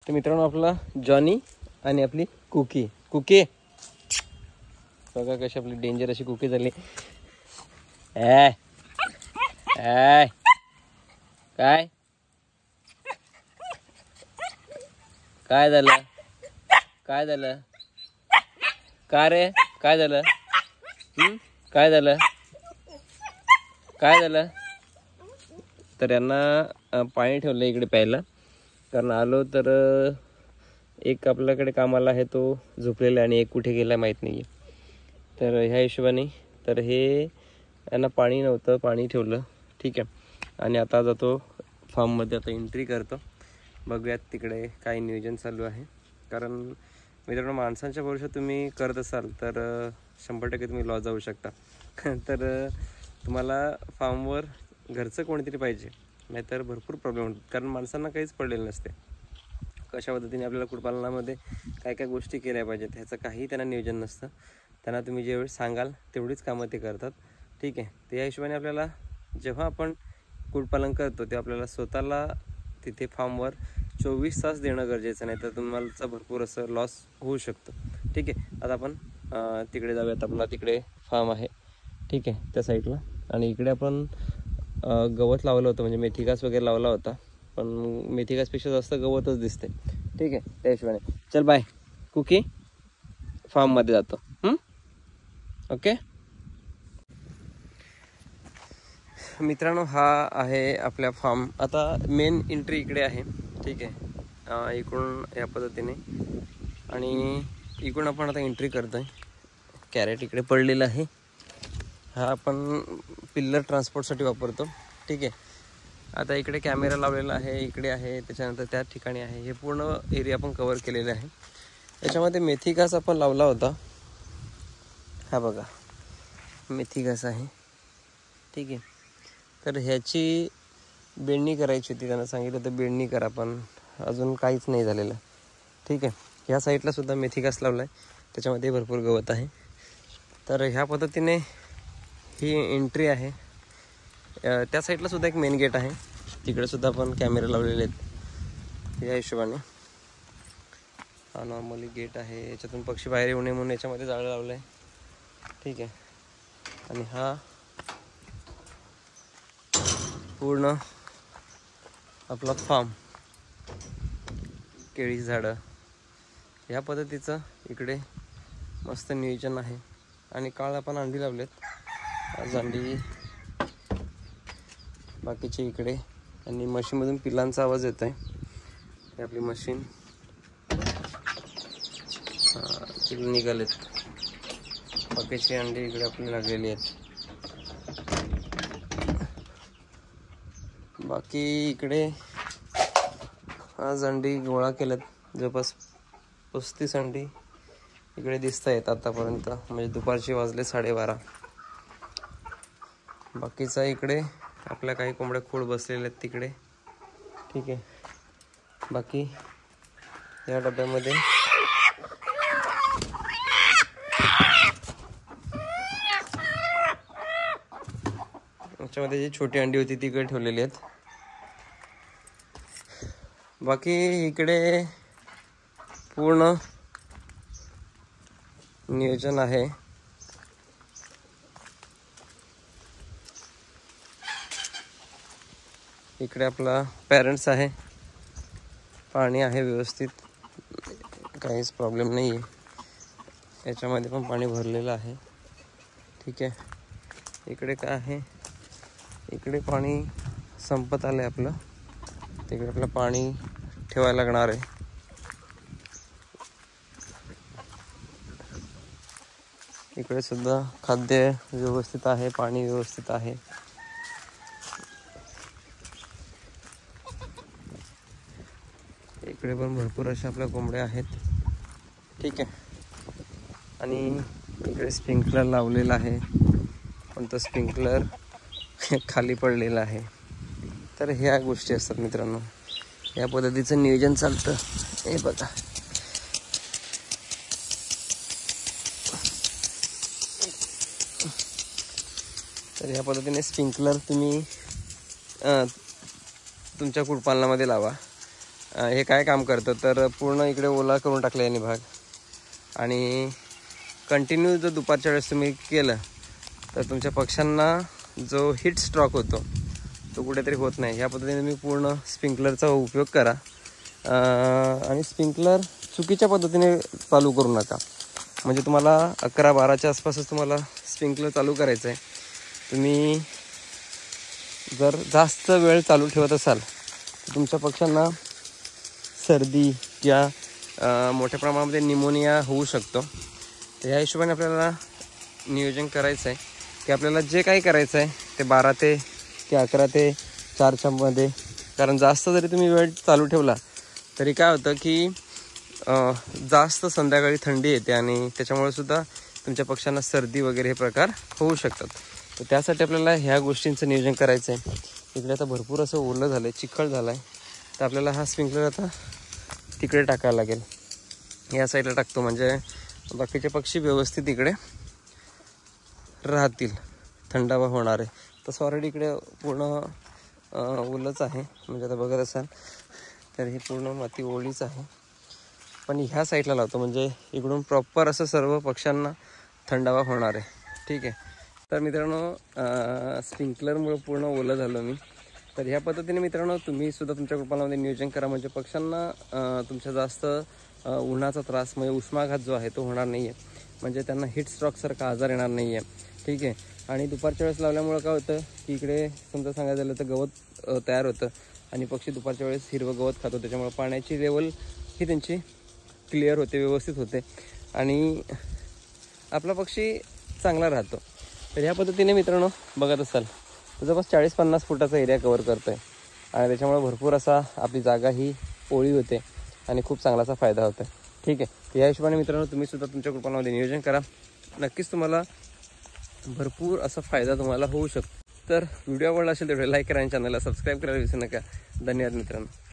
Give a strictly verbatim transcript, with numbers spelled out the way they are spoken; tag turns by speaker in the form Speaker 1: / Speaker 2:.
Speaker 1: तर मित्रांनो आपला जॉनी आणि आपली कुकी कुकी बघा कशी आपली डेंजर अशी कुकी झाली. ए ए काय काय झालं काय झालं का रे काय झालं हम्म काय झालं काय झालं. तर यांना पाणी ठेवलं इकडे प्यायला, कारण आलो तर एक आपल्याकडे कामाला आहे तो झोपलेला आणि एक कुठे गेला माहीत नाही. तर ह्या हिशोबाने तर हे यांना पाणी नव्हतं, पाणी ठेवलं. ठीक आहे. आणि आता जातो फार्ममध्ये, आता एंट्री करतो. बघूयात तिकडे काय नियोजन चालू आहे. कारण मित्रांनो माणसांच्या भरोशा तुम्ही करत असाल तर शंभर टक्के तुम्ही लॉस जाऊ शकता. तर तुम्हाला फार्मवर घरचं कोणीतरी पाहिजे, नाहीतर भरपूर प्रॉब्लेम होतात. कारण माणसांना काहीच पडलेलं नसते कशा पद्धतीने आपल्याला कुक्कुटपालनामध्ये काय काय गोष्टी केल्या पाहिजेत ह्याचं काही त्यांना नियोजन नसतं. त्यांना तुम्ही जेवढी सांगाल तेवढीच कामं ते करतात. ठीक आहे. तर या हिशोबाने आपल्याला जेव्हा आपण कुक्कुटपालन करतो तेव्हा आपल्याला स्वतःला तिथे फार्मवर चोवीस तास देणं गरजेचं, नाही तर तुम्हाला भरपूर असं लॉस होऊ शकतं. ठीक आहे. आता आपण तिकडे जाऊयात. आपला तिकडे फार्म आहे. ठीक आहे, त्या साईडला. आणि इकडे आपण गवत लावलं होतं, म्हणजे मेथी घास वगैरे लावला होता, पण मेथी घासपेक्षा जास्त गवतच दिसते. ठीक आहे. त्या हिशोबाने चल बाय कुकी, फार्ममध्ये जातो. ओके मित्रांनो, हा आहे आपल्या फार्म. आता मेन एंट्री इकडे आहे. ठीक आहे. इकडून या पद्धतीने आणि इकडून आपण आता एंट्री करतो आहे. कॅरेट इकडे पडलेला आहे. हा आपण पिल्लर ट्रान्सपोर्टसाठी वापरतो. ठीक आहे. आता इकडे कॅमेरा लावलेला आहे, इकडे आहे, त्याच्यानंतर त्या ठिकाणी आहे. हे पूर्ण एरिया आपण कवर केलेले आहे. याच्यामध्ये मेथी घास आपण लावला होता. हा बघा मेथी घास आहे. ठीक आहे. तर ह्याची बेडणी करायची होती, त्यांना सांगितलं होतं बेडणी करा, पण अजून काहीच नाही झालेलं. ठीक आहे. ह्या साईडला सुद्धा मेथी घास लावला आहे, त्याच्यामध्ये भरपूर गवत आहे. तर ह्या पद्धतीने ही एंट्री आहे. त्या साईडला सुद्धा एक मेन गेट आहे, तिकडे सुद्धा आपण कॅमेरे लावलेले आहेत. या हिशोबाने हा नॉर्मली गेट आहे. याच्यातून पक्षी बाहेर येऊ नये म्हणून याच्यामध्ये जाळं लावलं आहे. ठीक आहे. आणि हा पूर्ण आपला फार्म, केळी झाडं, या पद्धतीचं इकडे मस्त नियोजन आहे. आणि काळ आपण अंडी लावलेत, आज अंडी बाकीचे इकडे. आणि मशीनमधून पिलांचा आवाज येत आहे. हे आपली मशीन तिकडे निघालेत. बाकीचे अंडी इकडे आपली लागलेली आहेत. बाकी इकडे आज अंडी गोळा केल्यात. जवळपास पस्तीस अंडी इकडे दिसत आहेत आतापर्यंत, म्हणजे दुपारचे वाजले साडेबारा. बाकीचा इकडे आपल्या काही कोंबड्या खोड बसलेल्या आहेत तिकडे. ठीक आहे. बाकी या डब्यामध्ये याच्यामध्ये जी छोटी अंडी होती ती इकडे ठेवलेली आहेत. बाकी इकडे पूर्ण नियोजन आहे. इकडे आपला पॅरेंट्स आहे, पाणी आहे व्यवस्थित, काहीच प्रॉब्लेम नाही आहे. याच्यामध्ये पण पाणी भरलेलं आहे. ठीक आहे. इकडे काय आहे, इकडे पाणी संपत आलं आहे आपलं, तिकडे आपलं पाणी ठेवायला लागणार आहे. इकडे सुद्धा खाद्य व्यवस्थित आहे, पाणी व्यवस्थित आहे. इकडे पण भरपूर अशा आपल्या कोंबड्या आहेत. ठीक आहे. आणि इकडे स्प्रिंकलर लावलेला आहे, पण तो स्प्रिंकलर खाली पडलेला आहे. तर ह्या गोष्टी असतात मित्रांनो, या पद्धतीचं नियोजन चालतं. हे बघा तर ह्या पद्धतीने स्प्रिंकलर तुम्ही तुमच्या कुक्कुटपालनामध्ये लावा. हे काय काम करतं तर पूर्ण इकडे ओला करून टाकला याने भाग, आणि कंटिन्यू जर दुपारच्या वेळेस तुम्ही केलं तर तुमच्या पक्ष्यांना जो हीट स्ट्रोक होतो तो कुठेतरी होत नाही. ह्या पद्धतीने मी पूर्ण स्प्रिंकलरचा उपयोग करा, आणि स्प्रिंकलर चुकीच्या पद्धतीने चालू करू नका. म्हणजे तुम्हाला अकरा बाराच्या आसपासच तुम्हाला स्प्रिंकलर चालू करायचं आहे. तुम्ही जर जास्त वेळ चालू ठेवत असाल तर तुमच्या पक्ष्यांना सर्दी किंवा मोठ्या प्रमाणामध्ये निमोनिया होऊ शकतो. तर ह्या हिशोबाने आपल्याला नियोजन करायचं आहे की आपल्याला जे काही करायचं आहे ते बारा ते की अकरा ते चारच्या मध्ये. कारण जास्त जरी तुम्ही वेळ चालू ठेवला तरी काय होतं की जास्त संध्याकाळी थंडी येते आणि त्याच्यामुळे सुद्धा तुमच्या पक्ष्यांना सर्दी वगैरे हे प्रकार होऊ शकतात. तर त्यासाठी आपल्याला ह्या गोष्टींचं नियोजन करायचं आहे. इकडे आता भरपूर असं ओलं झालं आहे, चिखल झाला आहे, तर आपल्याला हा स्प्रिंकलर आता तिकडे टाकायला लागेल. या साईडला टाकतो म्हणजे बाकीचे पक्षी व्यवस्थित इकडे राहतील, थंडावा होणार आहे. तसं ऑलरेडी इकडे पूर्ण ओलंच आहे, म्हणजे आता बघत असाल तर ही पूर्ण माती ओलीच आहे. पण ह्या साईडला लावतो म्हणजे इकडून प्रॉपर असं सर्व पक्ष्यांना थंडावा होणार आहे. ठीक आहे. तर मित्रांनो स्प्रिंकलरमुळे पूर्ण ओलं झालं मी. तर ह्या पद्धतीने मित्रांनो तुम्ही सुद्धा तुमच्या कुटुंबामध्ये नियोजन करा, म्हणजे पक्ष्यांना तुमच्या जास्त उन्हाचा त्रास म्हणजे उष्माघात जो आहे तो होणार नाही आहे, म्हणजे त्यांना हीट स्ट्रोकसारखा आजार येणार नाही आहे. ठीक आहे. आणि दुपारच्या वेळेस लावल्यामुळं काय होतं की इकडे समजा सांगायचं झालं तर गवत तयार होतं आणि पक्षी दुपारच्या वेळेस हिरवं गवत खातो, त्याच्यामुळे पाण्याची लेवल ही त्यांची क्लिअर होते, व्यवस्थित होते आणि आपला पक्षी चांगला राहतो. तर ह्या पद्धतीने मित्रांनो बघत असाल जवळपास चाळीस पन्नास फुटाचा एरिया कवर करतो आहे आणि त्याच्यामुळे भरपूर असा आपली जागा ही ओळी होते आणि खूप चांगलासा फायदा होतो. ठीक आहे. तर या हिशोबाने मित्रांनो तुम्ही सुद्धा तुमच्या कुटुंबामध्ये नियोजन करा, नक्कीच तुम्हाला भरपूर असा फायदा तुम्हाला होऊ शकतो. तर व्हिडिओ आवडला असेल तर लाईक करा आणि चॅनलला सबस्क्राईब करायला विसरू नका. धन्यवाद मित्रांनो.